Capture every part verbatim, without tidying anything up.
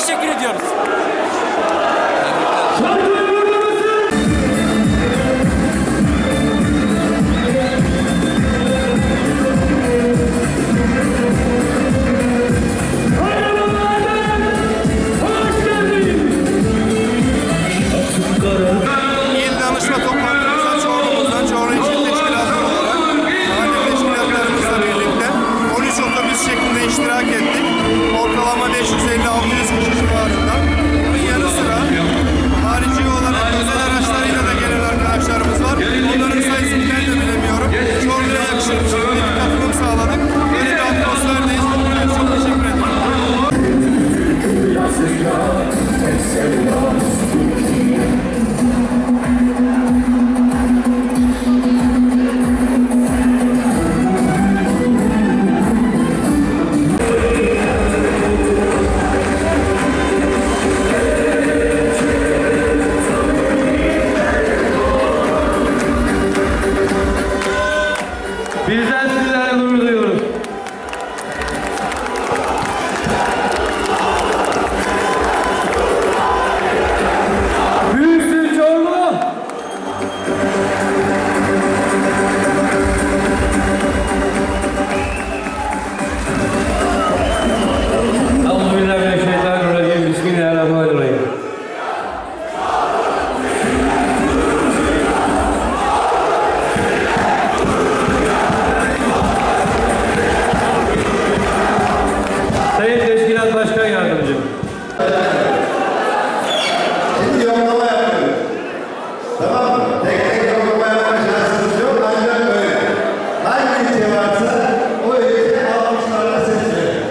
teşekkür ediyoruz. İl danışma toplantımızda Çorlu'muzdan Çorlu İlçe Teşkilatı olarak mahalle teşkilatlarımızla birlikte on üç otobüs şeklinde iştirak ettik. Ortalama beş yüz elli altı yüz kişi civarında. Bunun yanı sıra harici olarak özel araçlarıyla da gelen arkadaşlarımız var. Onların sayısını ben de bilemiyorum. Çorlu'ya yakışır bir şekilde bir katılım sağladık. Böyle bir atmosferdeyiz. Bunun çok teşekkür ederim. Bizden sizlerle gurur duyuyoruz. Büyüksün Çorlu! Euzubillahimineşşeytanirracim. Bismillahirrahmanirrahim. Sayın Teşkilat Başkan Yardımcım. Şimdi yoklama yapıyoruz. Tamam mı? Tek tek yoklama yapma şansımız yok. Ancak böyle. Hangi ilçe varsa o ilçe almışlarla ses veriyor.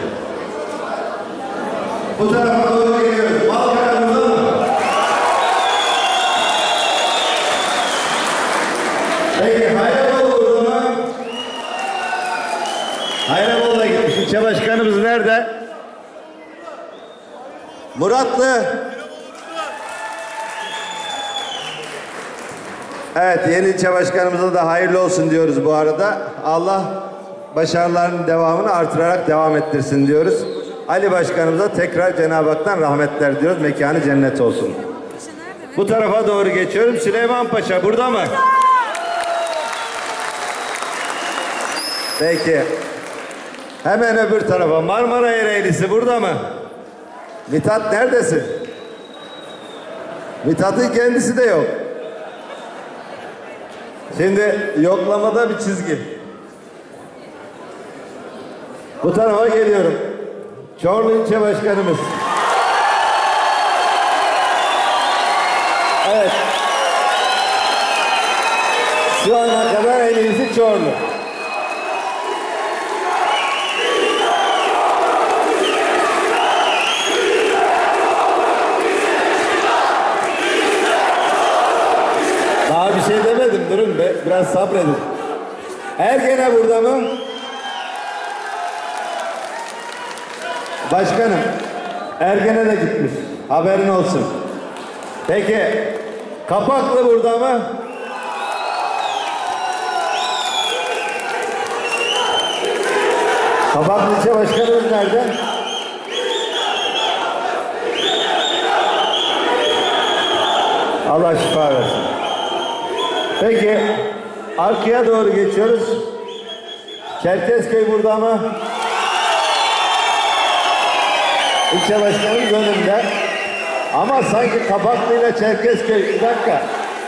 Bu tarafa doğru geliyoruz. Malkara burada mı? Peki Hayrabolu burada mı? Hayrabolu'da gitmiş. İlçe başkanımız nerede? Muratlı. Evet, yeni ilçe başkanımıza da hayırlı olsun diyoruz bu arada. Allah başarılarının devamını artırarak devam ettirsin diyoruz. Ali başkanımıza tekrar Cenab-ı Hak'tan rahmetler diyoruz. Mekanı cennet olsun. Bu tarafa doğru geçiyorum. Süleyman Paşa burada mı? Peki. Hemen öbür tarafa. Marmara Ereğlisi burada mı? Mithat neredesin? Mithat'ın kendisi de yok. Şimdi yoklamada bir çizgi. Bu tarafa geliyorum. Çorlu İlçe Başkanımız. Evet. Şu ana kadar en iyisi Çorlu. Daha bir şey demedim, durun be, biraz sabredin. Ergene burada mı? Başkanım, Ergene de gitmiş, haberin olsun. Peki, Kapaklı burada mı? Kapaklı ilçe başkanımız nerede? Allah şifa versin. Peki, arkaya doğru geçiyoruz. Çerkezköy burada mı? İlçe başkanımız önünde. Ama sanki Kapaklı ile Çerkezköy, bir dakika.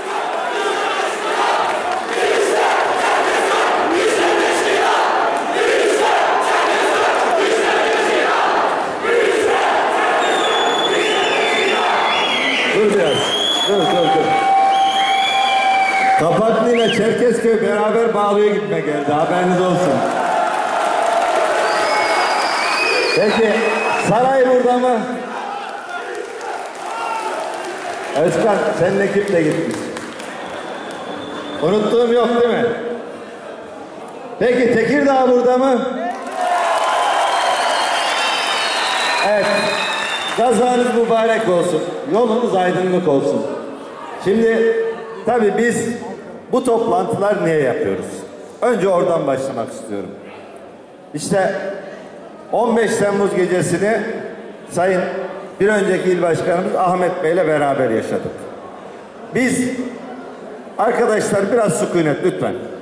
Dur biraz, dur dur dur. Kapaklı ile Çerkezköy beraber bağlıyor gitme geldi, haberiniz olsun. Peki, saray burada mı? Özkan, senin ekip de gitmiş. Unuttuğum yok değil mi? Peki, Tekirdağ burada mı? Evet. Gazanız mübarek olsun. Yolunuz aydınlık olsun. Şimdi tabii biz bu toplantılar niye yapıyoruz? Önce oradan başlamak istiyorum. İşte on beş Temmuz gecesini Sayın bir önceki il başkanımız Ahmet Bey ile beraber yaşadık. Biz arkadaşlar biraz sükunet lütfen.